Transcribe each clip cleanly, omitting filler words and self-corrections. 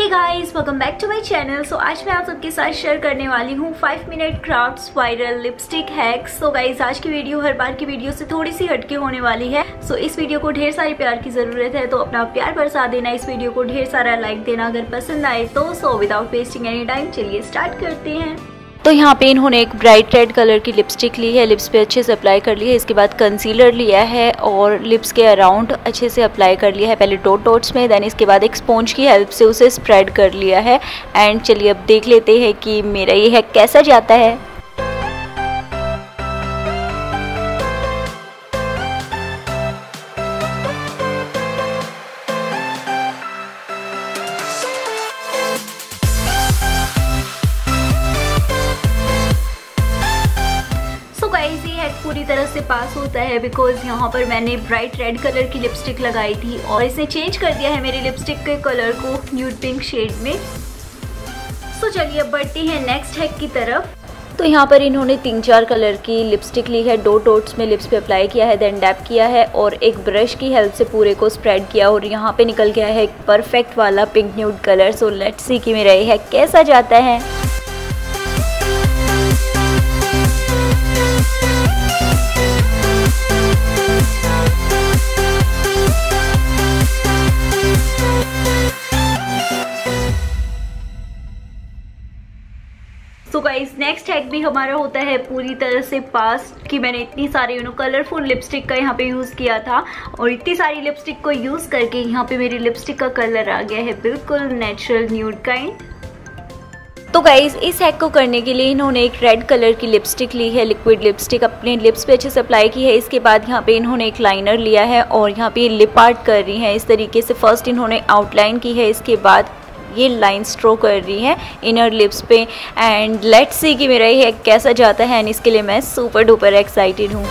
Hey guys, welcome back to my channel. So आज मैं आप सबके साथ शेयर करने वाली हूँ 5 minute crafts viral lipstick hacks. So guys, आज की वीडियो हर बार की वीडियो से थोड़ी सी हटके होने वाली है। सो इस वीडियो को ढेर सारी प्यार की जरूरत है, तो अपना प्यार बरसा देना, इस वीडियो को ढेर सारा लाइक देना अगर पसंद आए तो। So without wasting any time चलिए स्टार्ट करते हैं। तो यहाँ पे इन्होंने एक ब्राइट रेड कलर की लिपस्टिक ली है, लिप्स पे अच्छे से अप्लाई कर लिया है। इसके बाद कंसीलर लिया है और लिप्स के अराउंड अच्छे से अप्लाई कर लिया है, पहले डॉट्स में, देन इसके बाद एक स्पॉन्ज की हेल्प से उसे स्प्रेड कर लिया है। एंड चलिए अब देख लेते हैं कि मेरा ये हैक कैसा जाता है। ये हैक पूरी तरह से पास होता है बिकॉज यहाँ पर मैंने ब्राइट रेड कलर की लिपस्टिक लगाई थी और इसने चेंज कर दिया है मेरी लिपस्टिक के कलर को न्यूड पिंक शेड में। सो चलिए अब बढ़ते हैं नेक्स्ट हैक की तरफ। तो यहाँ पर इन्होंने 3-4 कलर की लिपस्टिक ली है, डॉट्स में लिप्स पे अप्लाई किया है, देन डैप किया है और एक ब्रश की हेल्प से पूरे को स्प्रेड किया और यहाँ पे निकल गया है एक परफेक्ट वाला pink nude colour. So let's see कि मेरा ये हैक कैसा जाता है। तो गाइस नेक्स्ट हैक भी हमारा होता है पूरी तरह से पास कि मैंने इतनी सारी कलरफुल लिपस्टिक का यहाँ पे यूज किया था और इतनी सारी लिपस्टिक को यूज करके यहाँ पे मेरी लिपस्टिक का कलर आ गया है बिल्कुल नेचुरल न्यूड काइंड। तो गाइज इस हैक को करने के लिए इन्होंने एक रेड कलर की लिपस्टिक ली है, लिक्विड लिपस्टिक, अपने लिप्स पे अच्छे से अप्लाई की है। इसके बाद यहाँ पे इन्होंने एक लाइनर लिया है और यहाँ पे लिप आर्ट कर रही हैं इस तरीके से। फर्स्ट इन्होंने आउटलाइन की है, इसके बाद ये लाइन स्ट्रो कर रही है इनर लिप्स पे। एंड लेट्स सी कि मेरा ये कैसा जाता है एंड इसके लिए मैं सुपर डुपर एक्साइटेड हूँ।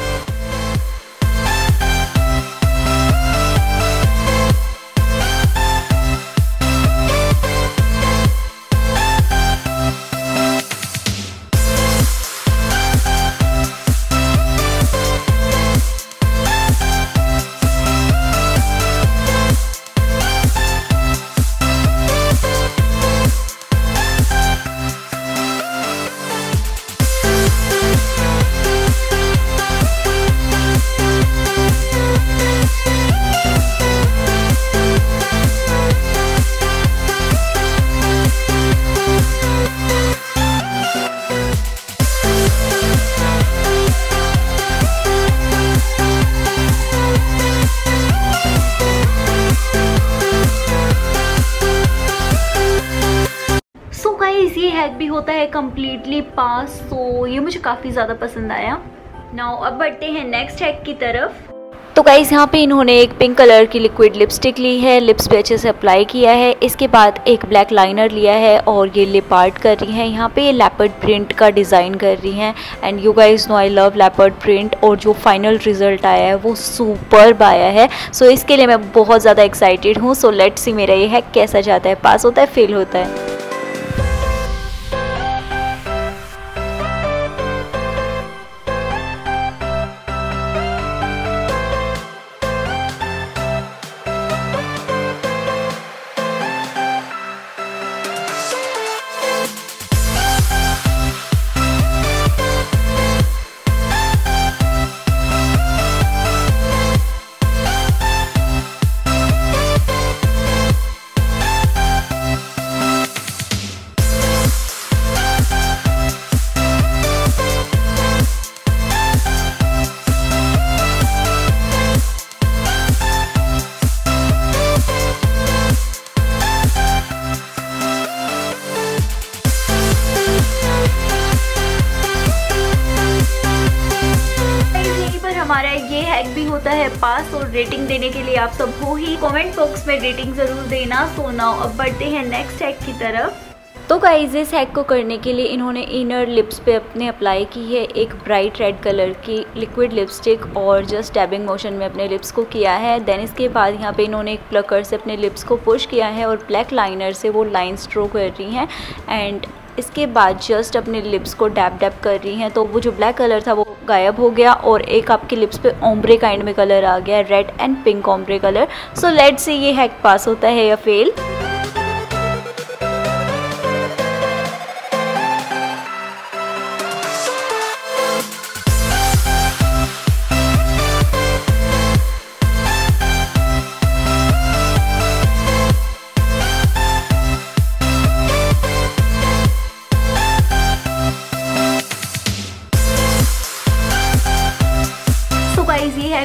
ये हैक भी होता है कम्प्लीटली पास, तो ये मुझे काफ़ी ज़्यादा पसंद आया। नाउ अब बढ़ते हैं नेक्स्ट हैक की तरफ। तो गाइस यहाँ पे इन्होंने एक पिंक कलर की लिक्विड लिपस्टिक ली है, लिप्स पे अच्छे से अप्लाई किया है। इसके बाद एक ब्लैक लाइनर लिया है और ये लिप आर्ट कर रही हैं। यहाँ पे ये लेपर्ड प्रिंट का डिज़ाइन कर रही हैं and you guys know I love leopard print और जो फाइनल रिजल्ट आया है वो सुपर्ब आया है। सो इसके लिए मैं बहुत ज़्यादा एक्साइटेड हूँ। सो लेट्स सी मेरा ये हैक कैसा जाता है, पास होता है, फेल होता है। हमारा ये हैक भी होता है पास और रेटिंग देने के लिए आप सब हो ही कमेंट बॉक्स में रेटिंग जरूर देना। सो नाउ अब बढ़ते हैं नेक्स्ट हैक की तरफ। तो गाइस इस हैक को करने के लिए इन्होंने इनर लिप्स पे अपने अप्लाई की है एक ब्राइट रेड कलर की लिक्विड लिपस्टिक और जस्ट टैबिंग मोशन में अपने लिप्स को किया है। देन इसके बाद यहाँ पे इन्होंने एक प्लकर से अपने लिप्स को पुश किया है और ब्लैक लाइनर से वो लाइन स्ट्रो कर रही हैं एंड इसके बाद जस्ट अपने लिप्स को डैप डैप कर रही हैं, तो वो जो ब्लैक कलर था वो गायब हो गया और एक आपके लिप्स पे ओम्ब्रे काइंड में कलर आ गया, red and pink ombre colour. So let's see ये हैक पास होता है या फेल।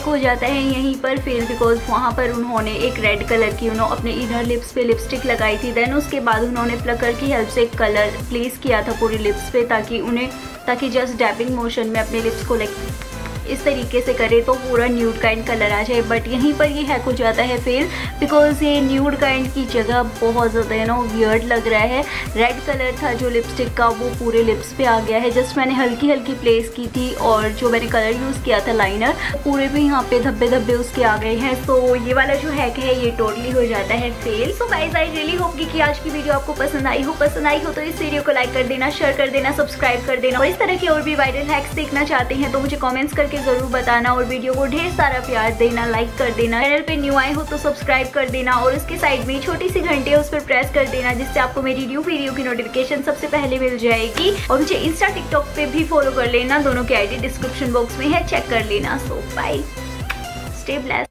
हो जाता है यहीं पर फिर, बिकॉज वहाँ पर उन्होंने एक रेड कलर की अपने इनर लिप्स पे लिपस्टिक लगाई थी। देन उसके बाद उन्होंने प्लकर की हेल्प से एक कलर प्लेस किया था पूरी लिप्स पे, ताकि जस्ट डैपिंग मोशन में अपने लिप्स को इस तरीके से करे तो पूरा न्यूड काइंड कलर आ जाए। बट यहीं पर ये हैक हो जाता है फेल, बिकॉज ये न्यूड काइंड की जगह बहुत ज़्यादा वियर्ड लग रहा है। रेड कलर था जो लिपस्टिक का वो पूरे लिप्स पे आ गया है। जस्ट मैंने हल्की हल्की प्लेस की थी और जो मैंने कलर यूज़ किया था लाइनर, पूरे पे यहाँ पे धब्बे धब्बे उसके आ गए हैं। तो ये वाला जो हैक है ये टोटली हो जाता है fail. So guys I really hope कि आज की वीडियो आपको पसंद आई हो तो इस वीडियो को लाइक कर देना, शेयर कर देना, सब्सक्राइब कर देना। और इस तरह के और भी वायरल हैक्स देखना चाहते हैं तो मुझे कमेंट्स करके जरूर बताना और वीडियो को ढेर सारा प्यार देना, लाइक कर देना। चैनल पे न्यू आए हो तो सब्सक्राइब कर देना और उसके साइड में छोटी सी घंटी है उस पर प्रेस कर देना, जिससे आपको मेरी न्यू वीडियो की नोटिफिकेशन सबसे पहले मिल जाएगी। और मुझे इंस्टा टिकटॉक पे भी फॉलो कर लेना, दोनों की आईडी डिस्क्रिप्शन बॉक्स में है, चेक कर लेना। So bye, stay blessed.